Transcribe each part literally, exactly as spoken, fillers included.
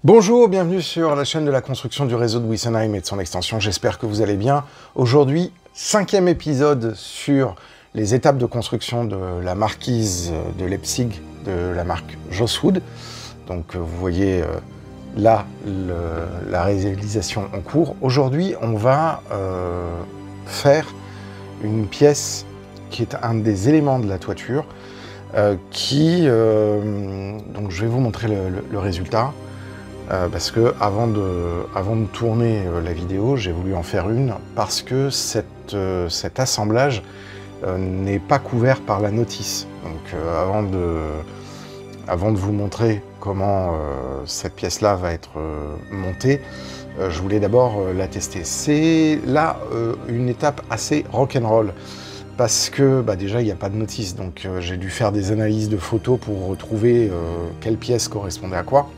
Bonjour, bienvenue sur la chaîne de la construction du réseau de Wessenheim et de son extension, j'espère que vous allez bien. Aujourd'hui, cinquième épisode sur les étapes de construction de la marquise de Leipzig de la marque Joss Wood. Donc vous voyez euh, là le, la réalisation en cours. Aujourd'hui, on va euh, faire une pièce qui est un des éléments de la toiture, euh, qui, euh, donc je vais vous montrer le, le, le résultat. Euh, parce que avant de, avant de tourner euh, la vidéo, j'ai voulu en faire une parce que cette, euh, cet assemblage euh, n'est pas couvert par la notice. Donc euh, avant, de, avant de vous montrer comment euh, cette pièce-là va être euh, montée, euh, je voulais d'abord euh, la tester. C'est là euh, une étape assez rock'n'roll parce que bah, déjà il n'y a pas de notice, donc euh, j'ai dû faire des analyses de photos pour retrouver euh, quelle pièce correspondait à quoi.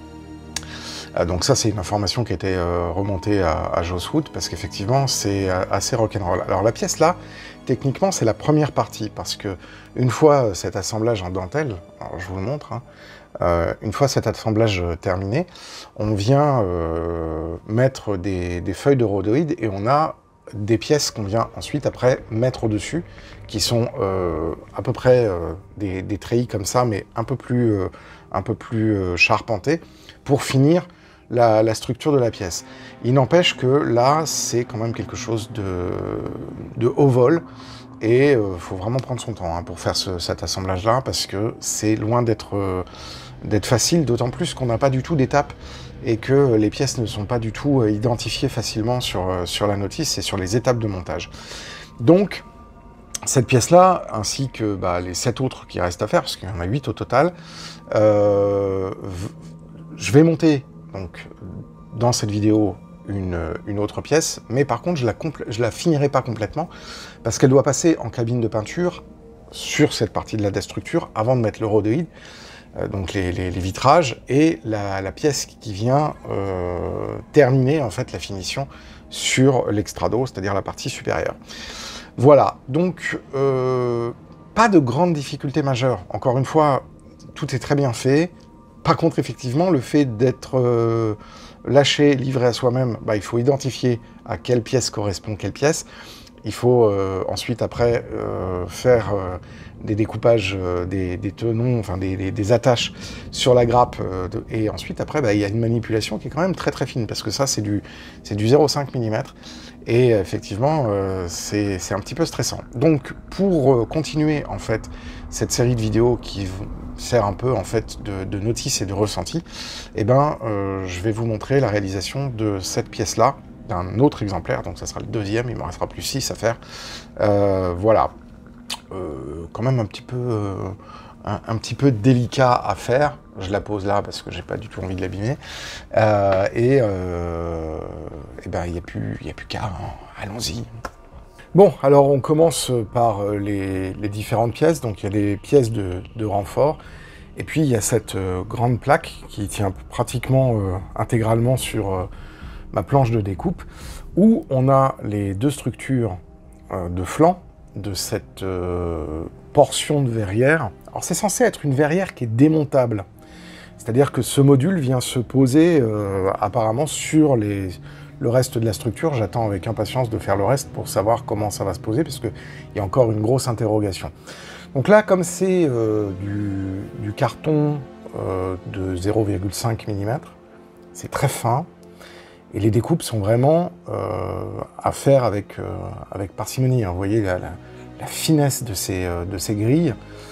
Donc ça, c'est une information qui a été euh, remontée à, à Joss Wood, parce qu'effectivement, c'est euh, assez rock'n'roll. Alors la pièce là, techniquement, c'est la première partie, parce que une fois cet assemblage en dentelle, alors je vous le montre, hein, euh, une fois cet assemblage terminé, on vient euh, mettre des, des feuilles de rhodoïde, et on a des pièces qu'on vient ensuite, après, mettre au-dessus, qui sont euh, à peu près euh, des, des treillis comme ça, mais un peu plus, euh, un peu plus euh, charpentés, pour finir La, la structure de la pièce. Il n'empêche que là, c'est quand même quelque chose de, de haut vol, et il euh, faut vraiment prendre son temps hein, pour faire ce, cet assemblage-là, parce que c'est loin d'être euh, d'être facile, d'autant plus qu'on n'a pas du tout d'étape, et que les pièces ne sont pas du tout euh, identifiées facilement sur, euh, sur la notice et sur les étapes de montage. Donc, cette pièce-là, ainsi que bah, les sept autres qui restent à faire, parce qu'il y en a huit au total, euh, je vais monter donc dans cette vidéo une, une autre pièce, mais par contre je la, je la finirai pas complètement parce qu'elle doit passer en cabine de peinture sur cette partie de la destructure avant de mettre le rhodoïde, euh, donc les, les, les vitrages, et la, la pièce qui vient euh, terminer en fait la finition sur l'extrado, c'est-à-dire la partie supérieure. Voilà, donc euh, pas de grandes difficultés majeures. Encore une fois, tout est très bien fait. Par contre, effectivement, le fait d'être euh, lâché, livré à soi-même, bah, il faut identifier à quelle pièce correspond quelle pièce. Il faut euh, ensuite, après, euh, faire euh, des découpages, euh, des, des tenons, enfin des, des, des attaches sur la grappe. Euh, de, et ensuite, après, bah, il y a une manipulation qui est quand même très très fine, parce que ça, c'est du, c'est du zéro virgule cinq millimètres. Et effectivement, euh, c'est un petit peu stressant. Donc, pour euh, continuer, en fait, cette série de vidéos qui sert un peu, en fait, de, de notice et de ressenti, eh ben, euh, je vais vous montrer la réalisation de cette pièce-là, d'un autre exemplaire, donc ça sera le deuxième, il me restera plus six à faire. Euh, voilà. Euh, quand même un petit peu... Euh, Un, un petit peu délicat à faire, je la pose là parce que j'ai pas du tout envie de l'abîmer, euh, et, euh, et ben il n'y a plus, y a plus qu'à, hein. Allons-y. Bon, alors on commence par les, les différentes pièces, donc il y a des pièces de, de renfort, et puis il y a cette euh, grande plaque qui tient pratiquement euh, intégralement sur euh, ma planche de découpe, où on a les deux structures euh, de flanc de cette euh, portion de verrière. Alors c'est censé être une verrière qui est démontable, c'est-à-dire que ce module vient se poser euh, apparemment sur les, le reste de la structure. J'attends avec impatience de faire le reste pour savoir comment ça va se poser, parce qu'il y a encore une grosse interrogation. Donc là, comme c'est euh, du, du carton euh, de zéro virgule cinq millimètres, c'est très fin, et les découpes sont vraiment euh, à faire avec, euh, avec parcimonie. Hein. Vous voyez la, la, la finesse de ces, euh, de ces grilles,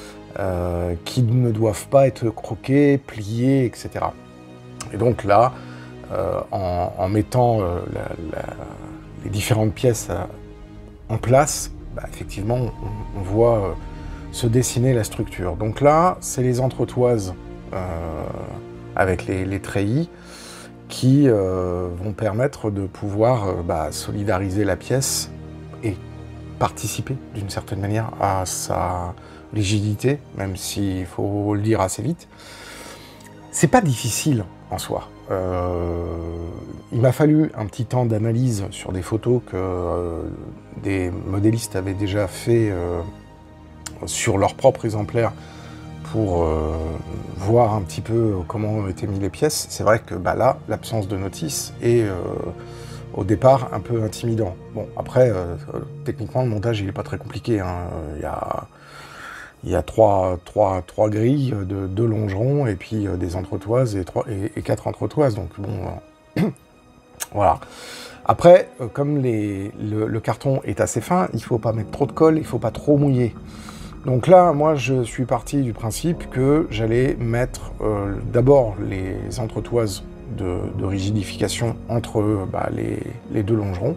euh, qui ne doivent pas être croquées, pliées, et cetera. Et donc là, euh, en, en mettant euh, la, la, les différentes pièces euh, en place, bah, effectivement, on, on voit euh, se dessiner la structure. Donc là, c'est les entretoises euh, avec les, les treillis, qui euh, vont permettre de pouvoir euh, bah, solidariser la pièce et participer d'une certaine manière à sa rigidité, même s'il faut le dire assez vite. C'est pas difficile en soi. Euh, il m'a fallu un petit temps d'analyse sur des photos que euh, des modélistes avaient déjà fait euh, sur leur propre exemplaire pour euh, voir un petit peu comment ont été mis les pièces. C'est vrai que bah, là, l'absence de notice est euh, au départ un peu intimidant. Bon, après, euh, techniquement, le montage, il n'est pas très compliqué, hein. Il y a, il y a trois, trois, trois grilles de deux longerons et puis euh, des entretoises et, trois, et, et quatre entretoises. Donc bon, euh, voilà. Après, euh, comme les, le, le carton est assez fin, il ne faut pas mettre trop de colle, il ne faut pas trop mouiller. Donc là, moi, je suis parti du principe que j'allais mettre euh, d'abord les entretoises de, de rigidification entre bah, les, les deux longerons.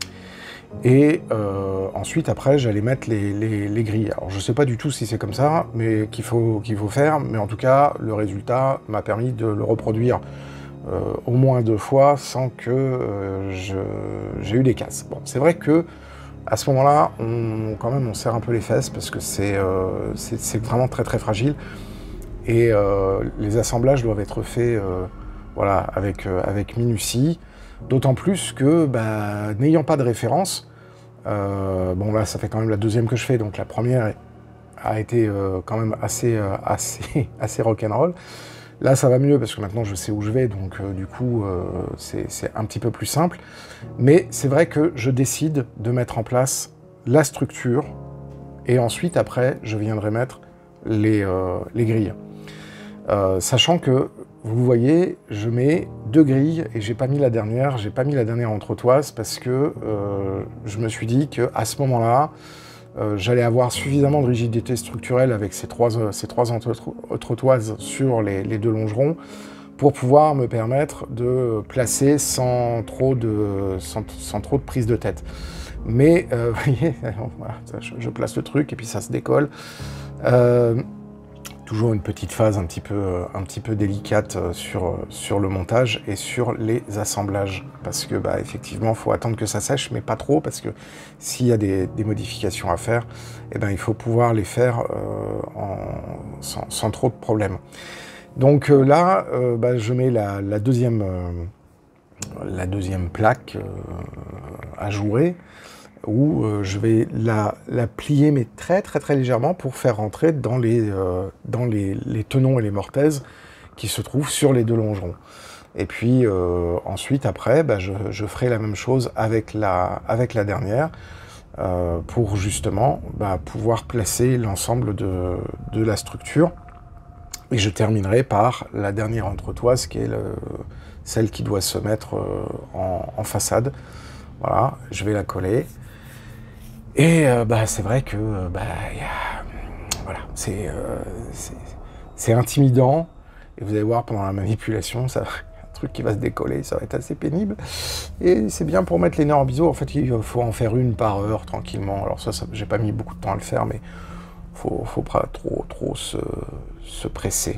Et euh, ensuite, après, j'allais mettre les, les, les grilles. Alors, je ne sais pas du tout si c'est comme ça, mais qu'il faut, qu'il faut faire. Mais en tout cas, le résultat m'a permis de le reproduire euh, au moins deux fois sans que euh, j'ai eu des casses. Bon, c'est vrai que à ce moment-là, on, quand même, on serre un peu les fesses parce que c'est euh, vraiment très très fragile. Et euh, les assemblages doivent être faits euh, voilà, avec, euh, avec minutie. D'autant plus que, bah, n'ayant pas de référence, euh, bon là, ça fait quand même la deuxième que je fais, donc la première a été euh, quand même assez, euh, assez, assez rock'n'roll. Là, ça va mieux parce que maintenant je sais où je vais, donc euh, du coup, euh, c'est un petit peu plus simple. Mais c'est vrai que je décide de mettre en place la structure et ensuite, après, je viendrai mettre les, euh, les grilles. Euh, sachant que, vous voyez, je mets deux grilles et j'ai pas mis la dernière, j'ai pas mis la dernière entretoise parce que euh, je me suis dit qu'à ce moment-là, euh, j'allais avoir suffisamment de rigidité structurelle avec ces trois, euh, ces trois entretoises sur les, les deux longerons pour pouvoir me permettre de placer sans trop de, sans, sans trop de prise de tête. Mais, euh, vous voyez, voilà, je, je place le truc et puis ça se décolle. Euh, Toujours une petite phase un petit peu, un petit peu délicate sur, sur le montage et sur les assemblages. Parce que, bah, effectivement, il faut attendre que ça sèche, mais pas trop, parce que s'il y a des, des modifications à faire, eh ben, il faut pouvoir les faire euh, en, sans, sans trop de problèmes. Donc euh, là, euh, bah, je mets la, la, deuxième, euh, la deuxième plaque euh, à jouer, où euh, je vais la, la plier, mais très très très légèrement, pour faire rentrer dans les, euh, dans les, les tenons et les mortaises qui se trouvent sur les deux longerons. Et puis euh, ensuite, après, bah, je, je ferai la même chose avec la, avec la dernière, euh, pour justement bah, pouvoir placer l'ensemble de, de la structure. Et je terminerai par la dernière entretoise, qui est le, celle qui doit se mettre euh, en, en façade. Voilà, je vais la coller. Et euh, bah, c'est vrai que bah, y a, voilà, c'est euh, intimidant. Et vous allez voir, pendant la manipulation, ça, un truc qui va se décoller, ça va être assez pénible. Et c'est bien pour mettre les nerfs en biseau. En fait, il faut en faire une par heure, tranquillement. Alors ça, ça j'ai pas mis beaucoup de temps à le faire, mais faut, faut pas trop, trop se, se presser.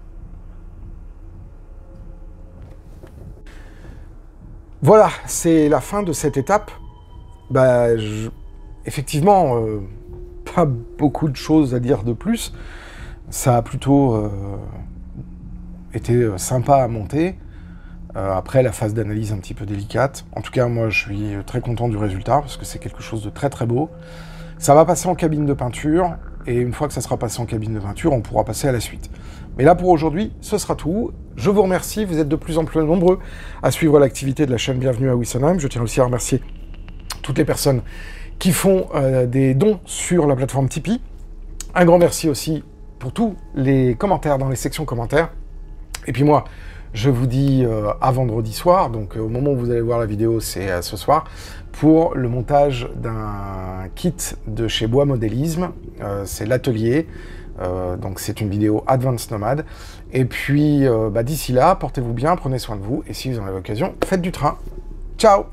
Voilà, c'est la fin de cette étape. Bah, je... Effectivement, euh, pas beaucoup de choses à dire de plus. Ça a plutôt euh, été sympa à monter. Euh, après, la phase d'analyse un petit peu délicate. En tout cas, moi, je suis très content du résultat parce que c'est quelque chose de très très beau. Ça va passer en cabine de peinture. Et une fois que ça sera passé en cabine de peinture, on pourra passer à la suite. Mais là, pour aujourd'hui, ce sera tout. Je vous remercie. Vous êtes de plus en plus nombreux à suivre l'activité de la chaîne Bienvenue à Wissonheim. Je tiens aussi à remercier toutes les personnes qui font euh, des dons sur la plateforme Tipeee. Un grand merci aussi pour tous les commentaires dans les sections commentaires. Et puis moi, je vous dis euh, à vendredi soir, donc euh, au moment où vous allez voir la vidéo, c'est euh, ce soir, pour le montage d'un kit de chez Bois Modélisme. Euh, c'est l'atelier, euh, donc c'est une vidéo Advanced Nomad. Et puis euh, bah, d'ici là, portez-vous bien, prenez soin de vous, et si vous en avez l'occasion, faites du train. Ciao!